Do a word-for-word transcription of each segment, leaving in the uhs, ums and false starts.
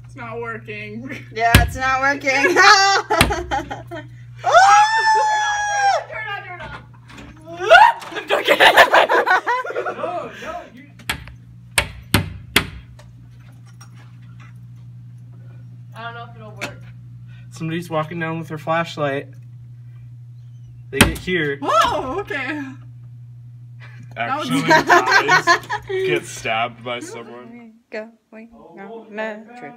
It's not working. Yeah, it's not working. Oh! Turn on, turn on. No, no, you... I don't know if it'll work. Somebody's walking down with their flashlight. They get here. Whoa, okay. Actually dies, gets stabbed by someone. Go, wait, no, no, true.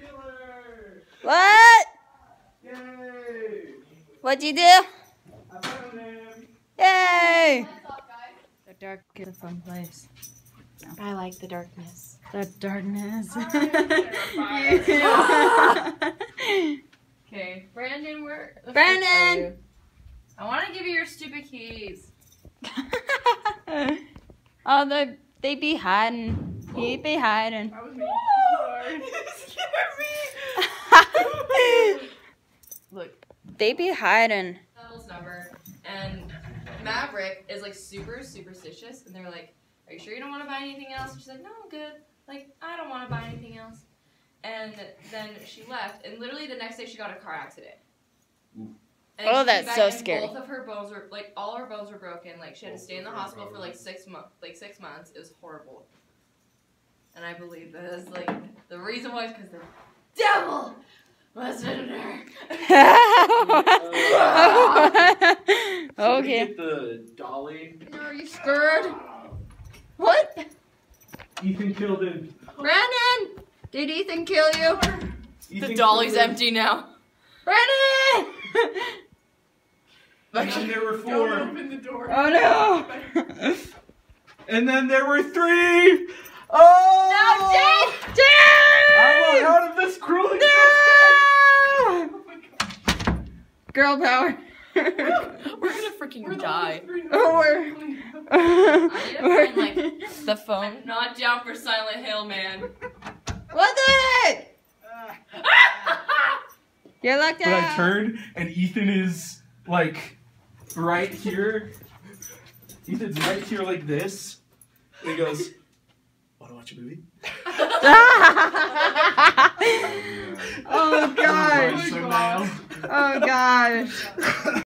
What? Yay! What'd you do? I found him. Yay! The dark is a fun place. I like the darkness. The darkness. Okay, Brandon, where? the Brandon! frick are you? I want to give you your stupid keys. Oh, they they be hiding. He be hiding. That was me. Look, They be hiding. Devil's number, and Maverick is like super superstitious, and they're like, "Are you sure you don't want to buy anything else?" And she's like, "No, I'm good. Like, I don't want to buy anything else." And then she left, and literally the next day she got in a car accident. And Oh, she that's came so back, and scary. Both of her bones were like, all her bones were broken. Like, she had to stay in the hospital for like six months. Like six months. It was horrible. And I believe that is like the reason why is because the devil was in her. Somebody Okay. Get the dolly. Are you scared? What? Ethan killed him. Brandon! Did Ethan kill you? Ethan The dolly's killed him. empty now. Brandon! And then there were Don't four. open the door. Oh no! And then there were three. Oh! No, Jake! I'm out of this cruel existence. Girl power. We're gonna freaking die. Oh, we're. I need to find, like, the phone. Not down for Silent Hill, man. What the heck? You're locked But out. I turned and Ethan is like right here. Ethan's right here like this. And he goes, "Wanna watch a movie?" Oh gosh. So now. Oh gosh.